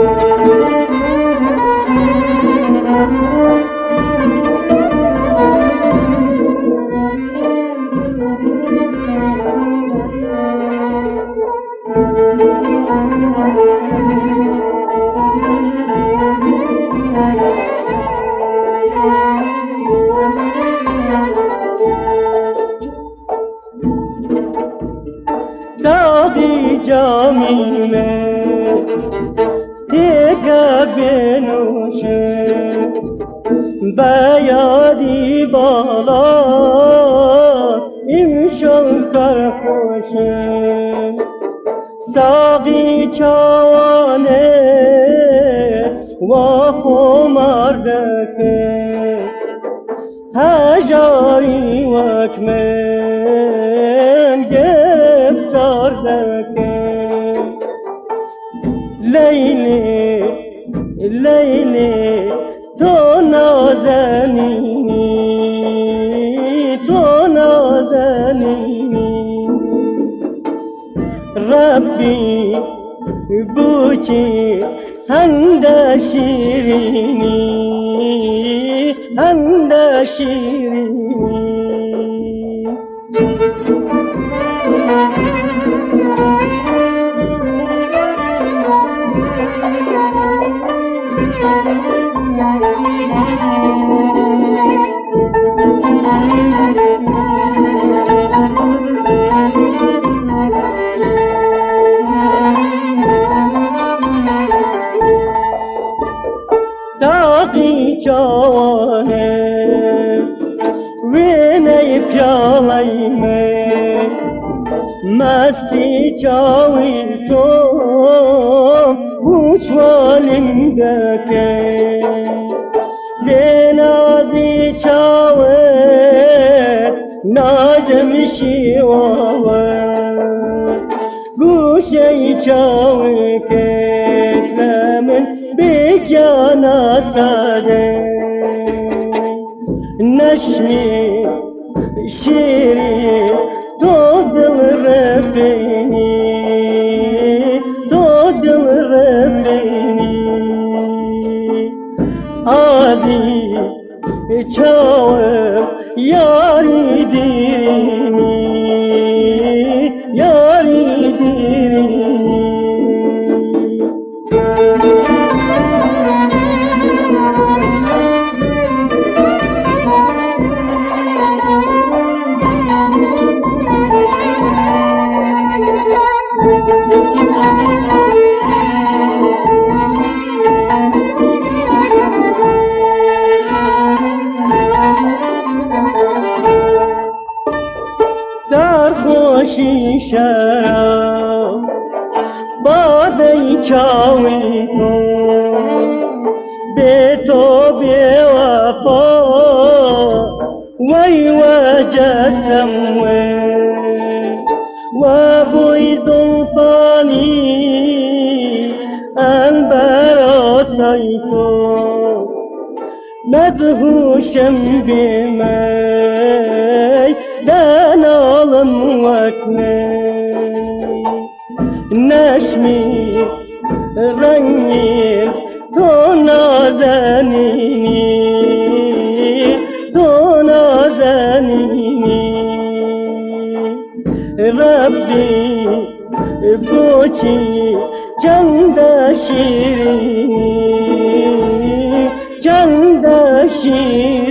सादी जामी में तेगा बेनोश बयादी बाला imşan sarhoş sagi çavane vahu mardake hajari vakmen geftardake Leyli Leyli to nazenini Rabbi buçi handa şirini handa şirini साकी चाहे वे नई प्यालाई में मस्ती चावी तो उछवालिंगे के बेनादी चावे नाजम शिवावे गुशे चावे के بجانا ساده نشني شيري تودل رفيني تودل رفيني عادي çağır yari dirini yari dirini سرخوشی شراب باده چاوی تو به تو بی وفا وی وجسم و بوی زلفانی انبر آسای تو مدهوشم بیمی دنالم وکنی نشمی رنگین تو نازنینی تو نازنینی ربی بوچی چند شیرینی چند شیرینی